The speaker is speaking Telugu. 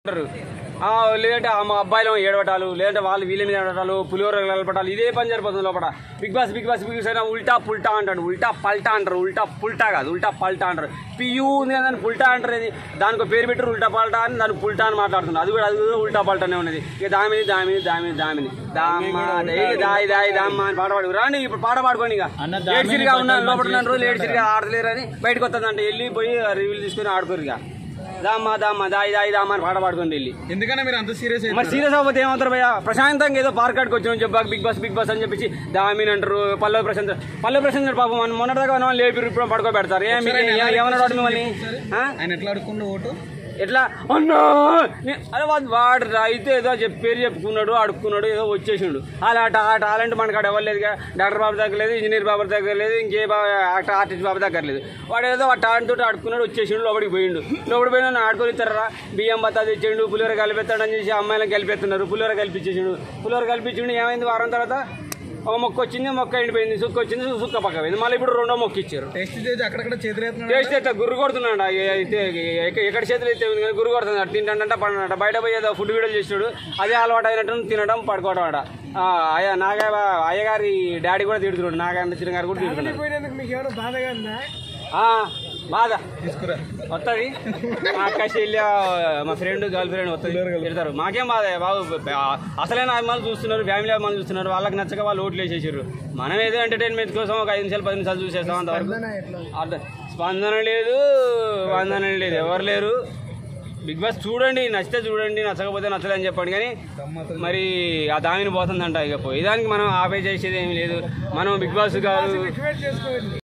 లేదంటే మా అబ్బాయిలో ఏడవటాలు, లేదంటే వాళ్ళు వీళ్ళ మీద ఏడవటాలు, పులిహోర కలపటాలు, ఇదే పని సరిపోతుంది లోపల. బిగ్ బాస్ అయినా ఉల్టా పుల్టా అంటాడు. ఉల్టా పల్టా అంటారు. ఉల్టా పుల్టా కాదు, ఉల్టా పల్టా అంటారు. పియూ ఉంది దాన్ని పుల్టా అంటారు. దానికి పేరు పెట్టారు ఉల్టా పల్టా అని, దానికి పుల్టా అని మాట్లాడుతున్నారు. అది కూడా ఉల్టా పల్టానే ఉన్నది. ఇక దామిని దామ్మ అని పాట పాడు రాండి. ఇప్పుడు పాట పాడుకోండి. ఇక ఏడ్చిరిగా ఉన్నాను లోపల ఉన్న రోజులు ఏడ్చిరిగా ఆడలేరు అని బయటకు వస్తుందంటే వెళ్ళిపోయి రివ్యూలు తీసుకుని ఆడుకోరు. ఇక దామ్మా దామ్మ అని పాట పాడుకోండి వెళ్ళి. ఎందుకంటే మీరు అంత సీరియస్ మరి సీరియస్ అవ్వతే ఏమంటారు భయ్యా? ప్రశాంతంగా ఏదో పార్క్ ఆడికి వచ్చామని చెప్పాక బిగ్ బాస్ అని చెప్పేసి దామిని అంటారు. పల్లవి ప్రశాంత్ పాపం మొన్నటిదాకా లేపి ఇప్పుడు పడుకోబెడతారు. ఏమన్నాడు మిమ్మల్ని? ఆయన ఎట్లా అడుక్కుండా ఓటు ఎట్లా అన్నా అదే వాడు అయితే ఏదో పేరు చెప్పుకున్నాడు, అడుక్కున్నాడు, ఏదో వచ్చేసిండు. అలా ఆ టాలెంట్ మనకు అక్కడ ఇవ్వలేదుగా. డాక్టర్ బాబు దగ్గర లేదు, ఇంజనీర్ బాబు దగ్గర లేదు, ఇంకే ఆర్టిస్ట్ బాబు దగ్గర లేదు. వాడు ఏదో ఆ టాలెంట్ తోటి అడుక్కున్నాడు, వచ్చేసిండు, లోపలికి పోయిండు. లోపలికి పోయినా ఆడుకొని ఇస్తారా? బియ్యం బత్తా తెచ్చిండు, పులిహోర కలిపేస్తాడు అని చేసి అమ్మాయిలను కలిపేస్తున్నారు. పులిహోర కల్పించిండు. ఏమైంది? వారం తర్వాత ఒక మొక్క వచ్చింది, మొక్క ఎండిపోయింది. సుక్క వచ్చింది, సుక్క పక్క పోయింది. మళ్ళీ ఇప్పుడు రెండో మొక్క ఇచ్చారు. టేస్ట్ అయితే గుర్రు కొడుతున్నాడు. ఎక్కడ చేతులు అయితే ఉంది కానీ గుర్రు కొడుతున్నాడు. తింటాడంట, పడనంట. బయట పోయి ఏదో ఫుడ్ వీడియోలు చేసినాడు. అదే అలవాటు అయినట్టు తినడం, పడుకోవడం అట. అయ్యగారి డాడీ కూడా తిడుతున్నాడు. నాగన్న చిన్న గారు కూడా తిడుతున్నాడు. బాధ తీసుకురా వస్తుంది. మా అక్క చెల్లి, మా ఫ్రెండ్, గర్ల్ ఫ్రెండ్ వస్తుంది, తిడతారు. మాకేం బాధ బాబు. అసలైన అభిమానులు చూస్తున్నారు, ఫ్యామిలీ అభిమానులు చూస్తున్నారు. వాళ్ళకి నచ్చక వాళ్ళు ఓట్లు వేసేసారు. మనం ఏదో ఎంటర్టైన్మెంట్ కోసం ఒక 5 నిమిషాలు 10 నిమిషాలు చూసేస్తాం. అంతవరకు స్పందన లేదు, వందన లేదు, ఎవరు లేరు. బిగ్ బాస్ చూడండి, నచ్చితే చూడండి, నచ్చకపోతే నచ్చలేదని చెప్పండి. కానీ మరి ఆ దామిని పోతుందంట. ఇక పోయేదానికి మనం ఆపే చేసేది ఏమి లేదు. మనం బిగ్ బాస్ గారు